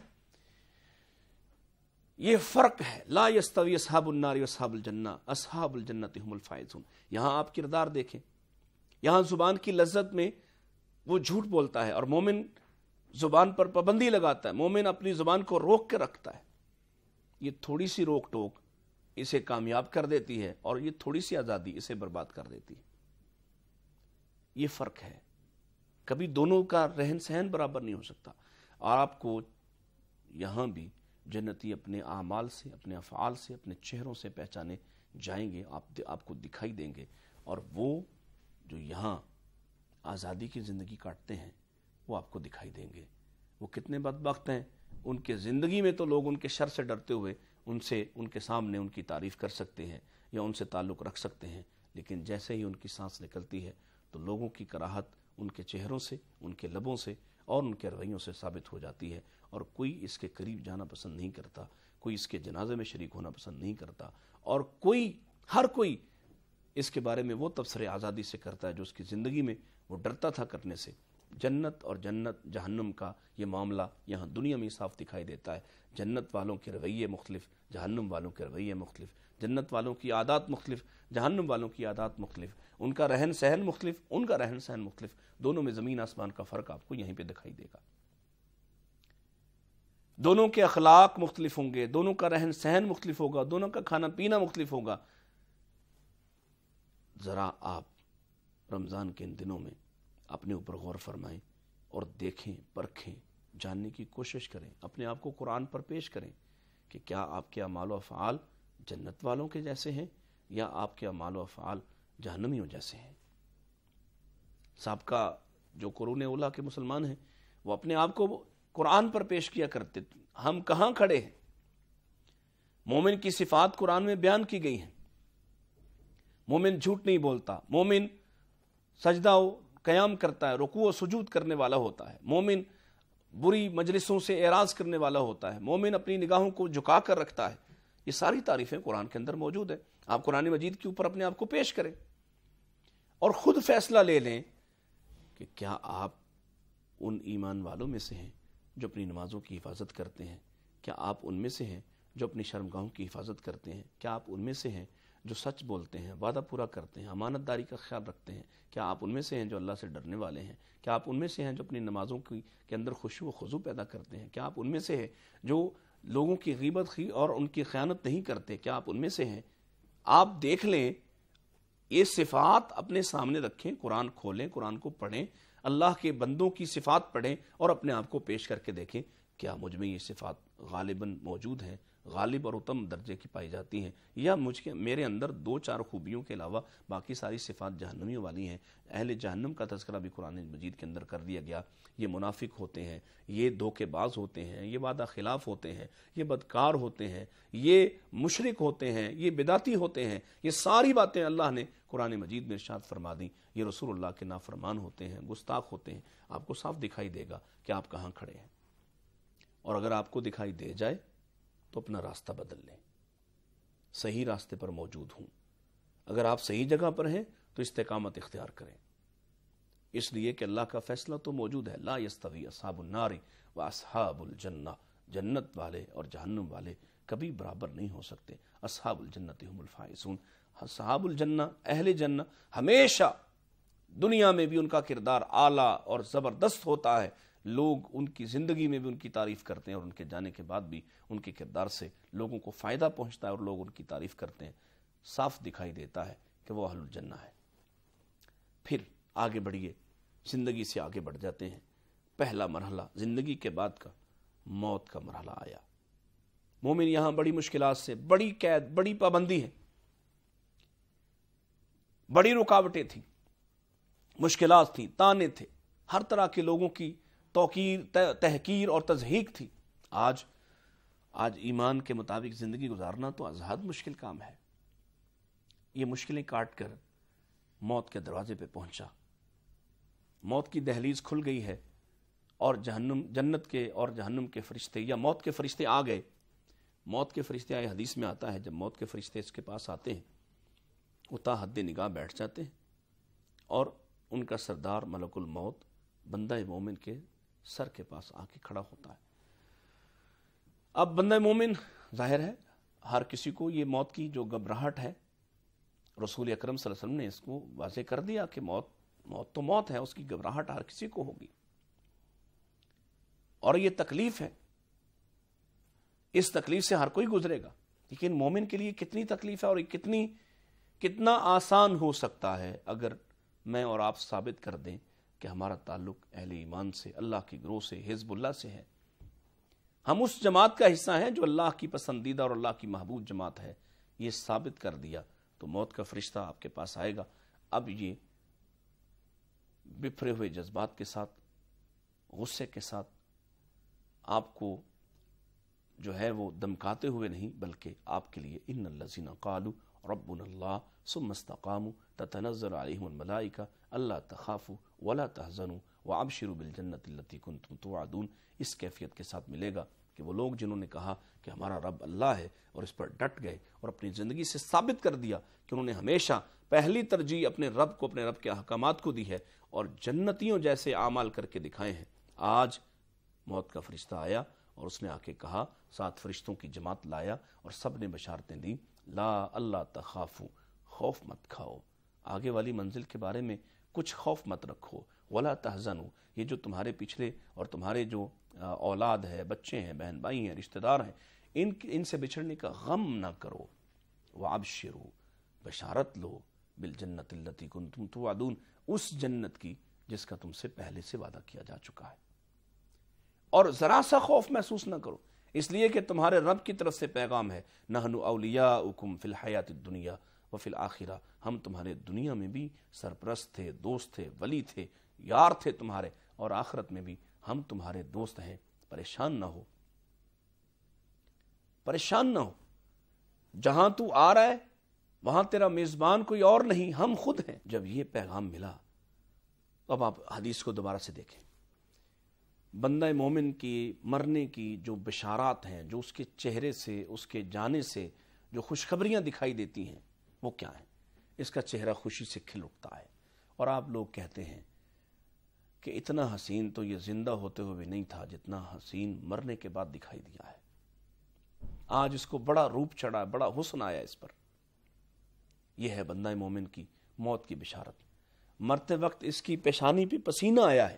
یہ فرق ہے. لا یستوی اصحاب النار و اصحاب الجنہ، اصحاب الجنۃ هم الفائزون. یہاں آپ کردار دیکھیں، یہاں زبان کی لذت میں وہ جھوٹ بولتا ہے اور مومن زبان پر پابندی لگاتا ہے، مومن اپنی زبان کو روک کے رکھتا ہے. یہ تھوڑی سی روک ٹوک اسے کامیاب کر دیتی ہے اور یہ تھوڑی سی آزادی اسے برباد کر دیتی ہے. یہ فرق ہے. کبھی دونوں کا رہن سہن برابر نہیں ہو سکتا. اور آپ کو یہاں بھی جنتی اپنے اعمال سے، اپنے افعال سے، اپنے چہروں سے پہچانے جائیں گے، آپ آپ کو دکھائی دیں گے. اور وہ جو یہاں آزادی کی زندگی کاٹتے ہیں وہ آپ کو دکھائی دیں گے. وہ کتنے بدبخت ہیں. ان کے زندگی میں تو لوگ ان کے شر سے ڈرتے ہوئے ان سے ان کے سامنے ان کی تعریف کر سکتے ہیں یا ان سے تعلق رکھ سکتے ہیں، لیکن جیسے ہی ان کی سانس نکلتی ہے تو لوگوں کی کراہت ان کے چہروں سے، ان کے لبوں سے اور ان کے رویوں سے ثابت ہو جاتی ہے. اور کوئی اس کے قریب جانا پسند نہیں کرتا، کوئی اس کے جنازے میں شریک ہونا پسند نہیں کرتا، اور کوئی ہر کوئی اس کے بارے میں وہ تبصرے آزادی سے کرتا ہے جو اس کی زندگی میں وہ ڈرتا تھا کرنے سے. جنت اور جنت جہنم کا یہ معاملہ یہاں دنیا میں صاف دکھائی دیتا ہے. جنت والوں کے رویے مختلف، جہنم والوں کے رویے مختلف. جنت والوں کی عادات مختلف، جہنم والوں کی عادات مختلف. ان کا رہن سہن مختلف، ان کا رہن سہن مختلف. دونوں میں زمین آسمان کا فرق آپ کو یہیں پہ دکھائی دے گا. دونوں کے اخلاق مختلف ہوں گے، دونوں کا رہن سہن مختلف ہوگا، دونوں کا کھانا پینا مختلف ہوگا. ذرا آپ رمضان کے ان دنوں میں اپنے اوپر غور فرمائیں اور دیکھیں، پرکھیں، جاننے کی کوشش کریں، اپنے آپ کو قرآن پر پیش کریں کہ کیا آپ کے اعمال و افعال جنت والوں کے جیسے ہیں یا آپ کے اعمال و افعال جہنمیوں جیسے ہیں. سابقہ جو قرون اولیٰ کے مسلمان ہیں وہ اپنے آپ کو قرآن پر پیش کیا کرتے. ہم کہاں کھڑے ہیں؟ مومن کی صفات قرآن میں بیان کی گئی ہیں. مومن جھوٹ نہیں بولتا، مومن سجدہ و قیام کرتا ہے، رکوع و سجود کرنے والا ہوتا ہے، مومن بری مجلسوں سے اعراض کرنے والا ہوتا ہے، مومن اپنی نگاہوں کو جھکا کر رکھتا ہے. یہ ساری تعریفیں قرآن کے اندر موجود ہیں. آپ قرآن مجید کے اوپر اپنے آپ کو پیش کریں اور خود فیصلہ لے لیں کہ کیا آپ ان ایمان والوں میں سے ہیں جو اپنی نمازوں کی حفاظت کرتے ہیں؟ کیا آپ ان میں سے ہیں جو اپنی شرمگاہوں کی حفاظت کرتے ہیں؟ کیا آپ ان میں سے ہیں جو سچ بولتے ہیں، وعدہ پورا کرتے ہیں، امانت داری کا خیال رکھتے ہیں، کیا آپ ان میں سے ہیں جو اللہ سے ڈرنے والے ہیں؟ کیا آپ ان میں سے ہیں جو اپنی نمازوں کی کے اندر خشوع و خضوع پیدا کرتے ہیں؟ کیا آپ ان میں سے ہیں جو لوگوں کی غیبت خی اور ان کی خیانت نہیں کرتے؟ کیا آپ ان میں سے ہیں؟ آپ دیکھ لیں، یہ صفات اپنے سامنے رکھیں، قرآن کھولیں، قرآن کو پڑھیں، اللہ کے بندوں کی صفات پڑھیں اور اپنے آپ کو پیش کر کے دیکھیں، کیا مجھ میں یہ صفات غالباً موجود ہیں، غالب اور اتم درجے کی پائی جاتی ہیں، یا مجھ کے میرے اندر دو چار خوبیوں کے علاوہ باقی ساری صفات جہنمیوں والی ہیں؟ اہل جہنم کا تذکرہ بھی قرآن مجید کے اندر کر دیا گیا۔ یہ منافق ہوتے ہیں، یہ دھوکے باز ہوتے ہیں، یہ وعدہ خلاف ہوتے ہیں، یہ بدکار ہوتے ہیں، یہ مشرک ہوتے ہیں، یہ بدعتی ہوتے ہیں۔ یہ ساری باتیں اللہ نے قرآن مجید میں ارشاد فرما دیں۔ یہ رسول اللہ کے نافرمان ہوتے ہیں، گستاخ ہوتے ہیں۔ آپ کو صاف دکھائی دے گا کہ آپ کہاں کھڑے ہیں، اور اگر آپ کو دکھائی دے جائے تو اپنا راستہ بدل لیں، صحیح راستے پر موجود ہوں۔ اگر آپ صحیح جگہ پر ہیں تو استقامت اختیار کریں، اس لیے کہ اللہ کا فیصلہ تو موجود ہے۔ لا یستوی اصحاب النار و اصحاب الجنہ، جنت والے اور جہنم والے کبھی برابر نہیں ہو سکتے۔ اصحاب الجنت هم الفائزون، اصحاب الجنہ، اہل جنہ ہمیشہ دنیا میں بھی ان کا کردار اعلیٰ اور زبردست ہوتا ہے، لوگ ان کی زندگی میں بھی ان کی تعریف کرتے ہیں، اور ان کے جانے کے بعد بھی ان کے کردار سے لوگوں کو فائدہ پہنچتا ہے اور لوگ ان کی تعریف کرتے ہیں۔ صاف دکھائی دیتا ہے کہ وہ اہل الجنہ ہے۔ پھر آگے بڑھیے، زندگی سے آگے بڑھ جاتے ہیں۔ پہلا مرحلہ زندگی کے بعد کا موت کا مرحلہ آیا۔ مومن یہاں بڑی مشکلات سے، بڑی قید، بڑی پابندی ہے، بڑی رکاوٹیں تھیں، مشکلات تھیں، تانے تھے، ہر طرح کے لوگوں کی توقیر، تحقیر اور تضحیک تھی۔ آج آج ایمان کے مطابق زندگی گزارنا تو ازحد مشکل کام ہے۔ یہ مشکلیں کاٹ کر موت کے دروازے پہ پہنچا، موت کی دہلیز کھل گئی ہے، اور جہنم جنت کے اور جہنم کے فرشتے یا موت کے فرشتے آ گئے۔ موت کے فرشتے آئے، حدیث میں آتا ہے جب موت کے فرشتے اس کے پاس آتے ہیں وہ تا حد نگاہ بیٹھ جاتے ہیں، اور ان کا سردار ملک الموت بندہ مومن کے سر کے پاس آ کے کھڑا ہوتا ہے۔ اب بندہ مومن ظاہر ہے ہر کسی کو یہ موت کی جو گھبراہٹ ہے، رسول اکرم صلی اللہ علیہ وسلم نے اس کو واضح کر دیا کہ موت موت تو موت ہے، اس کی گھبراہٹ ہر کسی کو ہوگی، اور یہ تکلیف ہے، اس تکلیف سے ہر کوئی گزرے گا۔ لیکن مومن کے لیے کتنی تکلیف ہے، اور یہ کتنی کتنا آسان ہو سکتا ہے اگر میں اور آپ ثابت کر دیں کہ ہمارا تعلق اہل ایمان سے، اللہ کی گروہ سے، حزب اللہ سے ہے، ہم اس جماعت کا حصہ ہیں جو اللہ کی پسندیدہ اور اللہ کی محبوب جماعت ہے۔ یہ ثابت کر دیا تو موت کا فرشتہ آپ کے پاس آئے گا۔ اب یہ بفرے ہوئے جذبات کے ساتھ، غصے کے ساتھ آپ کو جو ہے وہ دمکاتے ہوئے نہیں، بلکہ آپ کے لیے ان الذین قالوا ربنا اللہ ثم استقاموا تتنزل علیہم الملائکہ اللہ تخافوا ولا تحزنوا وابشروا بالجنۃ التی کنتم توعدون، اس کیفیت کے ساتھ ملے گا کہ وہ لوگ جنہوں نے کہا کہ ہمارا رب اللہ ہے اور اس پر ڈٹ گئے اور اپنی زندگی سے ثابت کر دیا کہ انہوں نے ہمیشہ پہلی ترجیح اپنے رب کو، اپنے رب کے احکامات کو دی ہے، اور جنتیوں جیسے اعمال کر کے دکھائے ہیں۔ آج موت کا فرشتہ آیا اور اس نے آ کے کہا، سات فرشتوں کی جماعت لایا اور سب نے بشارتیں دیں، لا اللہ تخافو، خوف مت کھاؤ، آگے والی منزل کے بارے میں کچھ خوف مت رکھو، ولا تحزنو، یہ جو تمہارے پچھلے اور تمہارے جو اولاد ہے، بچے ہیں، بہن بھائی ہیں، رشتہ دار ہیں، ان ان سے بچھڑنے کا غم نہ کرو، وابشروا، بشارت لو، بالجنت التی کنتم توعدون، اس جنت کی جس کا تم سے پہلے سے وعدہ کیا جا چکا ہے، اور ذرا سا خوف محسوس نہ کرو، اس لیے کہ تمہارے رب کی طرف سے پیغام ہے، نحن اولیاؤکم فی الحیات الدنیا وفی الآخرہ، ہم تمہارے دنیا میں بھی سرپرست تھے، دوست تھے، ولی تھے، یار تھے تمہارے، اور آخرت میں بھی ہم تمہارے دوست ہیں، پریشان نہ ہو، پریشان نہ ہو، جہاں تو آ رہا ہے وہاں تیرا میزبان کوئی اور نہیں، ہم خود ہیں۔ جب یہ پیغام ملا، اب آپ حدیث کو دوبارہ سے دیکھیں، بندہ مومن کی مرنے کی جو بشارات ہیں، جو اس کے چہرے سے، اس کے جانے سے جو خوشخبریاں دکھائی دیتی ہیں، وہ کیا ہیں؟ اس کا چہرہ خوشی سے کھل اٹھتا ہے، اور آپ لوگ کہتے ہیں کہ اتنا حسین تو یہ زندہ ہوتے ہوئے نہیں تھا جتنا حسین مرنے کے بعد دکھائی دیا ہے۔ آج اس کو بڑا روپ چڑھا، بڑا حسن آیا اس پر، یہ ہے بندہ مومن کی موت کی بشارت. مرتے وقت اس کی پیشانی پہ پسینہ آیا ہے،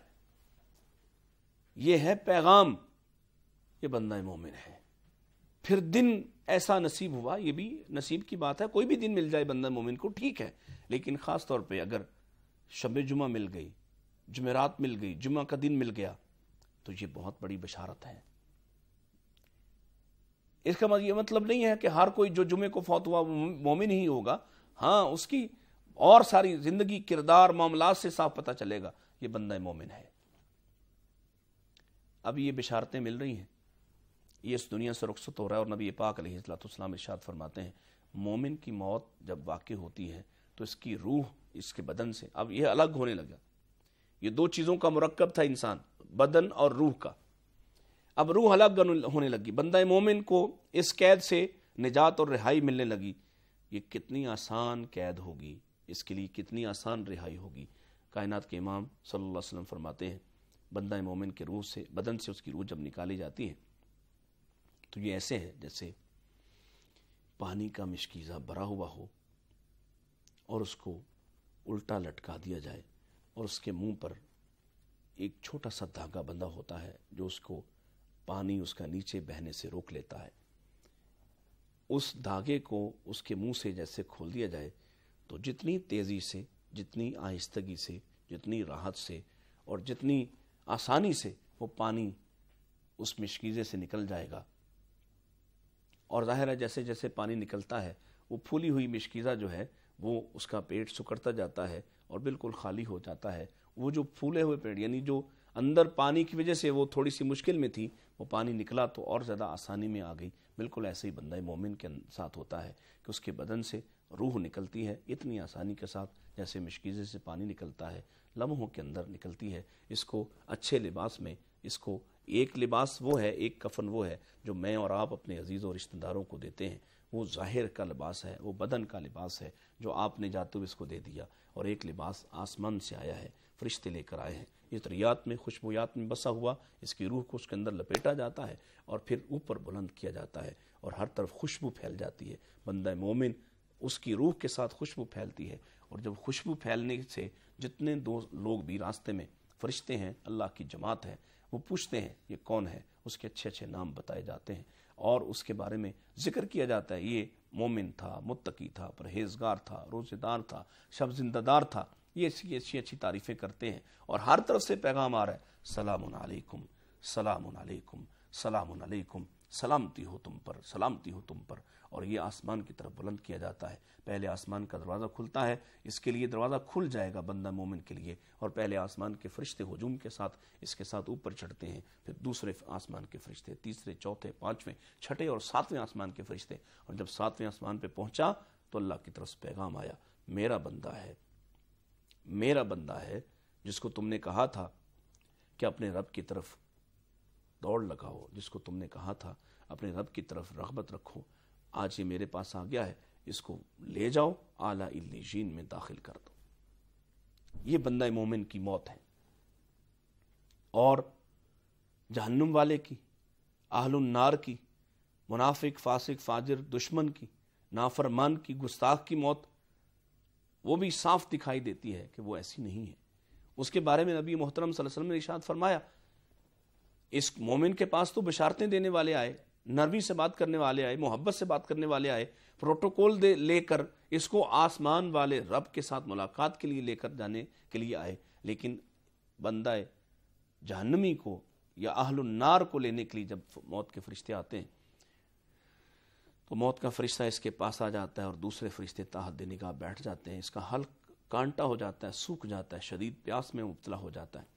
یہ ہے پیغام، یہ بندہ مومن ہے. پھر دن ایسا نصیب ہوا، یہ بھی نصیب کی بات ہے، کوئی بھی دن مل جائے بندہ مومن کو ٹھیک ہے، لیکن خاص طور پہ اگر شب جمعہ مل گئی، جمعرات مل گئی، جمعہ کا دن مل گیا تو یہ بہت بڑی بشارت ہے. اس کا یہ مطلب نہیں ہے کہ ہر کوئی جو جمعے کو فوت ہوا وہ مومن ہی ہوگا، ہاں اس کی اور ساری زندگی کردار معاملات سے صاف پتہ چلے گا یہ بندہ مومن ہے. اب یہ بشارتیں مل رہی ہیں، یہ اس دنیا سے رخصت ہو رہا ہے، اور نبی پاک علیہ السلام ارشاد فرماتے ہیں مومن کی موت جب واقع ہوتی ہے تو اس کی روح اس کے بدن سے اب یہ الگ ہونے لگا. یہ دو چیزوں کا مرکب تھا انسان، بدن اور روح کا، اب روح الگ ہونے لگی. بندہ مومن کو اس قید سے نجات اور رہائی ملنے لگی. یہ کتنی آسان قید ہوگی، اس کے لیے کتنی آسان رہائی ہوگی. کائنات کے امام صلی اللہ علیہ وسلم فرماتے ہیں بندہ مومن کے روح سے، بدن سے اس کی روح جب نکالی جاتی ہے تو یہ ایسے ہے جیسے پانی کا مشکیزہ بھرا ہوا ہو اور اس کو الٹا لٹکا دیا جائے اور اس کے منہ پر ایک چھوٹا سا دھاگا بندھا ہوتا ہے جو اس کو پانی اس کا نیچے بہنے سے روک لیتا ہے. اس دھاگے کو اس کے منہ سے جیسے کھول دیا جائے تو جتنی تیزی سے، جتنی آہستگی سے، جتنی راحت سے اور جتنی آسانی سے وہ پانی اس مشکیزے سے نکل جائے گا. اور ظاہر ہے جیسے جیسے پانی نکلتا ہے وہ پھولی ہوئی مشکیزہ جو ہے وہ اس کا پیٹ سکڑتا جاتا ہے اور بالکل خالی ہو جاتا ہے. وہ جو پھولے ہوئے پیٹ یعنی جو اندر پانی کی وجہ سے وہ تھوڑی سی مشکل میں تھی، وہ پانی نکلا تو اور زیادہ آسانی میں آ گئی. بالکل ایسے ہی بندہ مومن کے ساتھ ہوتا ہے کہ اس کے بدن سے روح نکلتی ہے اتنی آسانی کے ساتھ جیسے مشکیزے سے پانی نکلتا ہے، لمحوں کے اندر نکلتی ہے. اس کو اچھے لباس میں، اس کو ایک لباس وہ ہے، ایک کفن وہ ہے جو میں اور آپ اپنے عزیز اور رشتہ داروں کو دیتے ہیں، وہ ظاہر کا لباس ہے، وہ بدن کا لباس ہے جو آپ نے جاتے ہوئے اس کو دے دیا. اور ایک لباس آسمان سے آیا ہے، فرشتے لے کر آئے ہیں، عطریات میں، خوشبویات میں بسا ہوا، اس کی روح کو اس کے اندر لپیٹا جاتا ہے اور پھر اوپر بلند کیا جاتا ہے اور ہر طرف خوشبو پھیل جاتی ہے. بندہ مومن اس کی روح کے ساتھ خوشبو پھیلتی ہے، اور جب خوشبو پھیلنے سے جتنے دو لوگ بھی راستے میں فرشتے ہیں، اللہ کی جماعت ہے، وہ پوچھتے ہیں یہ کون ہے، اس کے اچھے اچھے نام بتائے جاتے ہیں اور اس کے بارے میں ذکر کیا جاتا ہے یہ مومن تھا، متقی تھا، پرہیزگار تھا، روزے دار تھا، شب زندہ دار تھا. یہ اچھی اچھی اچھی تعریفیں کرتے ہیں اور ہر طرف سے پیغام آ رہا ہے سلام علیکم، سلام علیکم، سلام علیکم، سلامتی ہو تم پر، سلامتی ہو تم پر. اور یہ آسمان کی طرف بلند کیا جاتا ہے. پہلے آسمان کا دروازہ کھلتا ہے، اس کے لیے دروازہ کھل جائے گا بندہ مومن کے لیے، اور پہلے آسمان کے فرشتے ہجوم کے ساتھ اس کے ساتھ اوپر چڑھتے ہیں، پھر دوسرے آسمان کے فرشتے، تیسرے، چوتھے، پانچویں، چھٹے اور ساتویں آسمان کے فرشتے. اور جب ساتویں آسمان پہ پہنچا تو اللہ کی طرف سے پیغام آیا میرا بندہ ہے، میرا بندہ ہے جس کو تم نے کہا تھا کہ اپنے رب کی طرف دوڑ لگاؤ، جس کو تم نے کہا تھا اپنے رب کی طرف رغبت رکھو، آج یہ میرے پاس آ گیا ہے، اس کو لے جاؤ اعلیٰ علیین میں داخل کر دو. یہ بندہ مومن کی موت ہے. اور جہنم والے کی، اہل النار کی، منافق، فاسق، فاجر، دشمن کی، نافرمان کی، گستاخ کی موت وہ بھی صاف دکھائی دیتی ہے کہ وہ ایسی نہیں ہے. اس کے بارے میں نبی محترم صلی اللہ علیہ وسلم نے ارشاد فرمایا اس مومن کے پاس تو بشارتیں دینے والے آئے، نرمی سے بات کرنے والے آئے، محبت سے بات کرنے والے آئے، پروٹوکول دے لے کر اس کو آسمان والے رب کے ساتھ ملاقات کے لیے لے کر جانے کے لیے آئے، لیکن بندہ جہنمی کو یا اہل النار کو لینے کے لیے جب موت کے فرشتے آتے ہیں تو موت کا فرشتہ اس کے پاس آ جاتا ہے اور دوسرے فرشتے تحت نگاہ بیٹھ جاتے ہیں. اس کا حلق کانٹا ہو جاتا ہے، سوکھ جاتا ہے، شدید پیاس میں مبتلا ہو جاتا ہے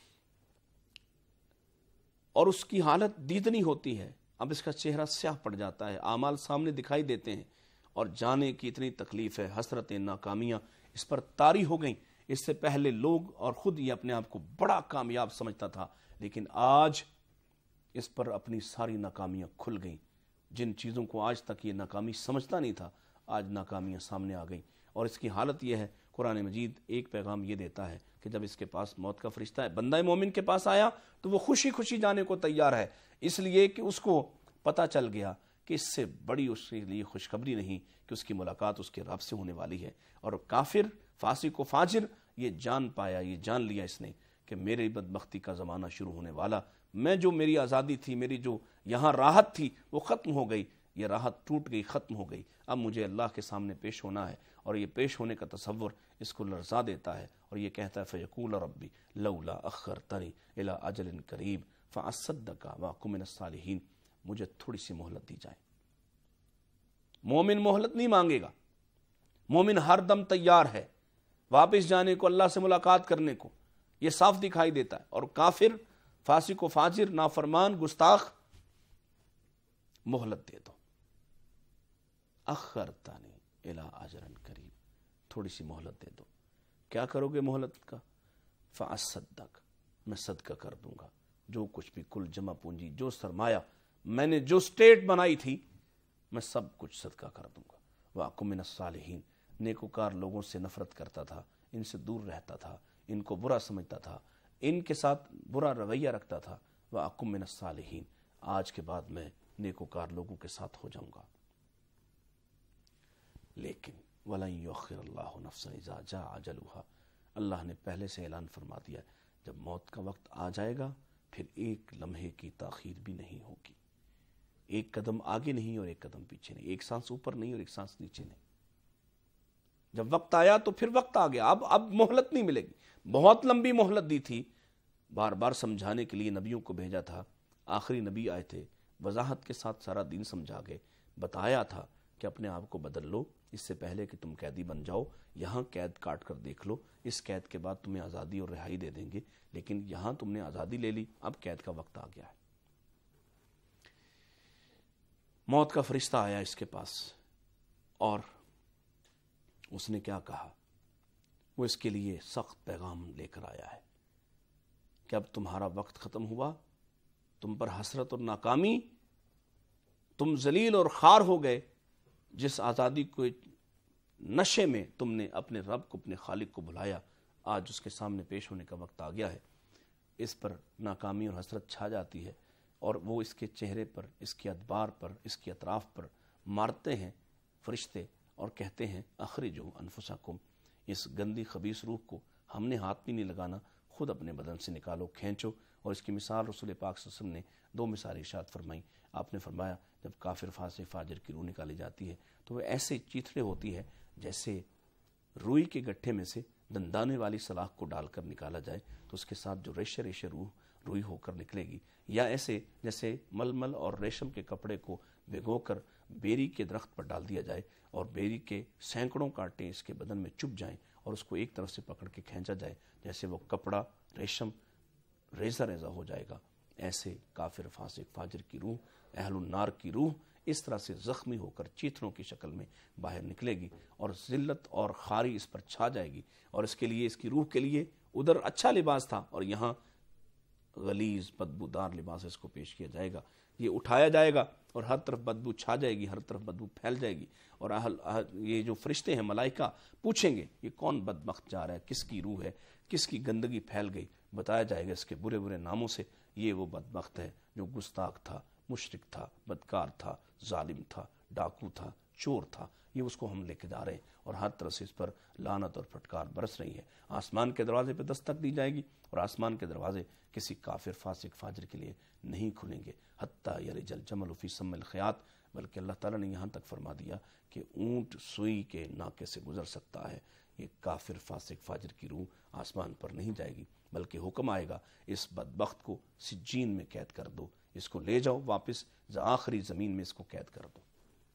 اور اس کی حالت دیدنی ہوتی ہے. اب اس کا چہرہ سیاہ پڑ جاتا ہے، اعمال سامنے دکھائی دیتے ہیں اور جانے کی اتنی تکلیف ہے، حسرتیں، ناکامیاں اس پر طاری ہو گئیں. اس سے پہلے لوگ اور خود یہ اپنے آپ کو بڑا کامیاب سمجھتا تھا، لیکن آج اس پر اپنی ساری ناکامیاں کھل گئیں. جن چیزوں کو آج تک یہ ناکامی سمجھتا نہیں تھا، آج ناکامیاں سامنے آ گئیں. اور اس کی حالت یہ ہے، قرآن مجید ایک پیغام یہ دیتا ہے کہ جب اس کے پاس موت کا فرشتہ ہے بندہ مومن کے پاس آیا تو وہ خوشی خوشی جانے کو تیار ہے، اس لیے کہ اس کو پتہ چل گیا کہ اس سے بڑی اس کے لیے خوشخبری نہیں کہ اس کی ملاقات اس کے رب سے ہونے والی ہے. اور کافر، فاسق و فاجر یہ جان پایا، یہ جان لیا اس نے کہ میری بدبختی کا زمانہ شروع ہونے والا. میں جو میری آزادی تھی، میری جو یہاں راحت تھی وہ ختم ہو گئی، یہ راحت ٹوٹ گئی، ختم ہو گئی. اب مجھے اللہ کے سامنے پیش ہونا ہے، اور یہ پیش ہونے کا تصور اس کو لرزا دیتا ہے، اور یہ کہتا ہے فیقول ربی لولا اخرتنی الی اجل قریب فاصدق واکن من الصالحین. مجھے تھوڑی سی مہلت دی جائے. مومن مہلت نہیں مانگے گا، مومن ہر دم تیار ہے واپس جانے کو، اللہ سے ملاقات کرنے کو. یہ صاف دکھائی دیتا ہے. اور کافر، فاسق و فاجر، نافرمان، گستاخ، مہلت دے دو. اخرتنی الی اجل قریب، تھوڑی سی مہلت دے دو. کیا کرو گے مہلت کا؟ فاصدق، میں صدقہ کر دوں گا. جو کچھ بھی کل جمع پونجی، جو سرمایہ میں نے جو سٹیٹ بنائی تھی، میں سب کچھ صدقہ کر دوں گا. واکن من الصالحین، نیکوکار لوگوں سے نفرت کرتا تھا، ان سے دور رہتا تھا، ان کو برا سمجھتا تھا، ان کے ساتھ برا رویہ رکھتا تھا. واکن من الصالحین، آج کے بعد میں نیکوکار لوگوں کے ساتھ ہو جاؤں گا. لیکن وَلَن يُؤَخِّرَ اللَّهُ نَفْسًا إِذَا جَاءَ أَجَلُهَا، اللہ نے پہلے سے اعلان فرما دیا ہے جب موت کا وقت آ جائے گا پھر ایک لمحے کی تاخیر بھی نہیں ہوگی. ایک قدم آگے نہیں اور ایک قدم پیچھے نہیں، ایک سانس اوپر نہیں اور ایک سانس نیچے نہیں. جب وقت آیا تو پھر وقت آ گیا. اب اب مہلت نہیں ملے گی. بہت لمبی مہلت دی تھی، بار بار سمجھانے کے لیے نبیوں کو بھیجا تھا. آخری نبی آئے تھے، وضاحت کے ساتھ سارا دین سمجھا گئے، بتایا تھا کہ اپنے آپ کو بدل لو اس سے پہلے کہ تم قیدی بن جاؤ. یہاں قید کاٹ کر دیکھ لو، اس قید کے بعد تمہیں آزادی اور رہائی دے دیں گے. لیکن یہاں تم نے آزادی لے لی، اب قید کا وقت آ گیا ہے. موت کا فرشتہ آیا اس کے پاس، اور اس نے کیا کہا؟ وہ اس کے لیے سخت پیغام لے کر آیا ہے کہ اب تمہارا وقت ختم ہوا، تم پر حسرت اور ناکامی، تم ذلیل اور خوار ہو گئے. جس آزادی کو نشے میں تم نے اپنے رب کو، اپنے خالق کو بھلایا، آج اس کے سامنے پیش ہونے کا وقت آ گیا ہے. اس پر ناکامی اور حسرت چھا جاتی ہے، اور وہ اس کے چہرے پر، اس کے ادبار پر، اس کے اطراف پر مارتے ہیں فرشتے اور کہتے ہیں اخرجوا انفسکم، اس گندی خبیث روح کو ہم نے ہاتھ بھی نہیں لگانا، خود اپنے بدن سے نکالو، کھینچو. اور اس کی مثال رسول پاک صلی اللہ علیہ وسلم نے دو مثالیں ارشاد فرمائی. آپ نے فرمایا جب کافر، فاسق، فاجر کی روح نکالی جاتی ہے تو وہ ایسے چیتھڑے ہوتی ہے جیسے روئی کے گٹھے میں سے دندانے والی سلاخ کو ڈال کر نکالا جائے تو اس کے ساتھ جو ریشے ریشے روح روئی ہو کر نکلے گی. یا ایسے جیسے ململ اور ریشم کے کپڑے کو بھگو کر بیری کے درخت پر ڈال دیا جائے اور بیری کے سینکڑوں کانٹے اس کے بدن میں چپ جائیں اور اس کو ایک طرف سے پکڑ کے کھینچا جائے، جیسے وہ کپڑا ریشم ریزہ ریزہ ہو جائے گا. ایسے کافر، فاسق، فاجر کی روح، اہل النار کی روح اس طرح سے زخمی ہو کر چیتھڑوں کی شکل میں باہر نکلے گی، اور ذلت اور خاری اس پر چھا جائے گی. اور اس کے لیے، اس کی روح کے لیے ادھر اچھا لباس تھا اور یہاں غلیظ بدبودار لباس اس کو پیش کیا جائے گا. یہ اٹھایا جائے گا اور ہر طرف بدبو چھا جائے گی، ہر طرف بدبو پھیل جائے گی. اور اہل یہ جو فرشتے ہیں، ملائکہ پوچھیں گے یہ کون بدبخت جا رہا ہے، کس کی روح ہے، کس کی گندگی پھیل گئی. بتایا جائے گا اس کے برے برے ناموں سے، یہ وہ بدبخت ہے جو گستاخ تھا، مشرک تھا، بدکار تھا، ظالم تھا، ڈاکو تھا، چور تھا. یہ اس کو ہم لے کے جا رہے ہیں اور ہر طرح سے اس پر لعنت اور پھٹکار برس رہی ہے. آسمان کے دروازے پہ دستک دی جائے گی اور آسمان کے دروازے کسی کافر، فاسق، فاجر کے لیے نہیں کھلیں گے. حتیٰ یلج الجمل فی سم الخیاط، بلکہ اللہ تعالیٰ نے یہاں تک فرما دیا کہ اونٹ سوئی کے ناکے سے گزر سکتا ہے. یہ کافر، فاسق، فاجر کی روح آسمان پر نہیں جائے گی، بلکہ حکم آئے گا اس بدبخت کو سجین میں قید کر دو، اس کو لے جاؤ واپس آخری زمین میں، اس کو قید کر دو.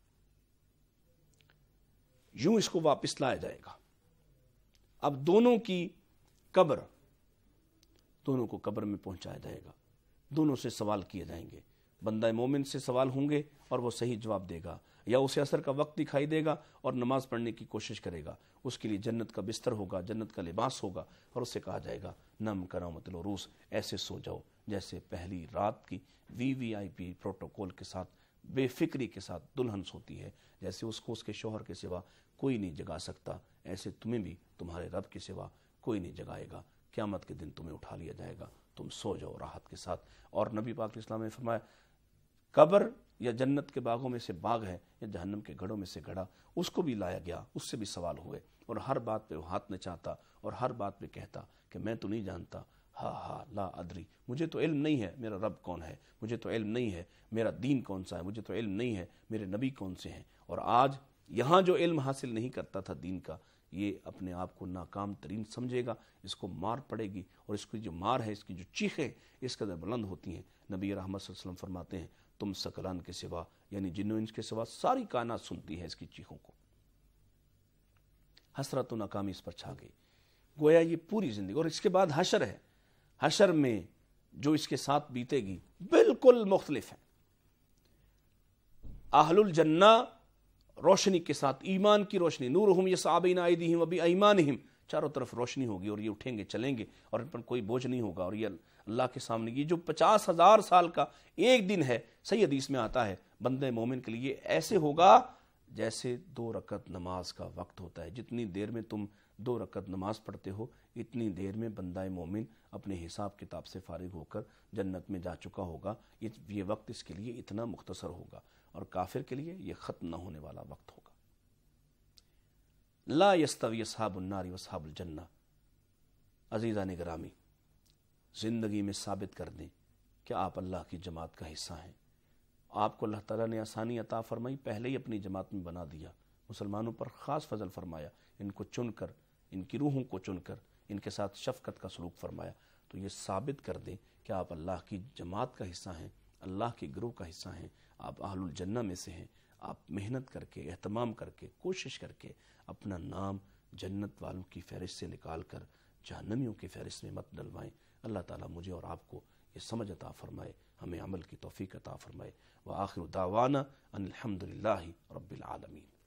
یوں اس کو واپس لایا جائے گا. اب دونوں کی قبر، دونوں کو قبر میں پہنچایا جائے گا، دونوں سے سوال کیے جائیں گے. بندہ مومن سے سوال ہوں گے اور وہ صحیح جواب دے گا، یا اسے عصر کا وقت دکھائی دے گا اور نماز پڑھنے کی کوشش کرے گا. اس کے لیے جنت کا بستر ہوگا، جنت کا لباس ہوگا، اور اس سے کہا جائے گا نم کرامت العروس، ایسے سو جاؤ جیسے پہلی رات کی وی وی آئی پی پروٹوکول کے ساتھ، بے فکری کے ساتھ دلہن سوتی ہے، جیسے اس کو اس کے شوہر کے سوا کوئی نہیں جگا سکتا، ایسے تمہیں بھی تمہارے رب کے سوا کوئی نہیں جگائے گا. قیامت کے دن تمہیں اٹھا لیا جائے گا، تم سو جاؤ راحت کے ساتھ. اور نبی پاک علیہ السلام نے فرمایا قبر یا جنت کے باغوں میں سے باغ ہے یا جہنم کے گڑھوں میں سے گڑھا، اس کو بھی لایا گیا، اس سے بھی سوال ہوئے، اور ہر بات پہ وہ ہاتھ نچاتا اور ہر بات پہ کہتا کہ میں تو نہیں جانتا، ہاں ہاں لا ادری، مجھے تو علم نہیں ہے میرا رب کون ہے، مجھے تو علم نہیں ہے میرا دین کون سا ہے، مجھے تو علم نہیں ہے میرے نبی کون سے ہیں۔ اور آج یہاں جو علم حاصل نہیں کرتا تھا دین کا، یہ اپنے آپ کو ناکام ترین سمجھے گا، اس کو مار پڑے گی، اور اس کی جو مار ہے، اس کی جو چیخیں اس قدر بلند ہوتی ہیں۔ نبی رحمت صلی اللہ علیہ وسلم فرماتے ہیں تم ثقلان کے سوا، یعنی جنوں انس کے سوا ساری کائنات سنتی ہے اس کی چیخوں کو۔ حسرت و ناکامی اس پر چھا گئی، گویا یہ پوری زندگی، اور اس کے بعد حشر ہے، حشر میں جو اس کے ساتھ بیتے گی بالکل مختلف ہے۔ اہل الجنہ روشنی کے ساتھ، ایمان کی روشنی، نورہم یسعی بین ایدیہم و بایمانہم، چاروں طرف روشنی ہوگی، اور یہ اٹھیں گے چلیں گے اور ان پر کوئی بوجھ نہیں ہوگا، اور یہ اللہ کے سامنے یہ جو پچاس ہزار سال کا ایک دن ہے، صحیح حدیث میں آتا ہے بندے مومن کے لیے ایسے ہوگا جیسے دو رکعت نماز کا وقت ہوتا ہے۔ جتنی دیر میں تم دو رکعت نماز پڑھتے ہو، اتنی دیر میں بندہ مومن اپنے حساب کتاب سے فارغ ہو کر جنت میں جا چکا ہوگا۔ یہ وقت اس کے لیے اتنا مختصر ہوگا، اور کافر کے لیے یہ ختم نہ ہونے والا وقت ہوگا۔ لا یستوی اصحاب النار و اصحاب الجنہ۔ عزیزان گرامی، زندگی میں ثابت کر دیں کہ آپ اللہ کی جماعت کا حصہ ہیں۔ آپ کو اللہ تعالیٰ نے آسانی عطا فرمائی، پہلے ہی اپنی جماعت میں بنا دیا، مسلمانوں پر خاص فضل فرمایا، ان کو چن کر، ان کی روحوں کو چن کر ان کے ساتھ شفقت کا سلوک فرمایا۔ تو یہ ثابت کر دیں کہ آپ اللہ کی جماعت کا حصہ ہیں، اللہ کے گروہ کا حصہ ہیں، آپ اہل الجنہ میں سے ہیں۔ آپ محنت کر کے، اہتمام کر کے، کوشش کر کے اپنا نام جنت والوں کی فہرست سے نکال کر جہنمیوں کی فہرست میں مت ڈلوائیں۔ اللہ تعالیٰ مجھے اور آپ کو یہ سمجھ عطا فرمائے، ہمیں عمل کی توفیق عطا فرمائے۔ وآخر دعوانا ان الحمد للہ رب العالمین۔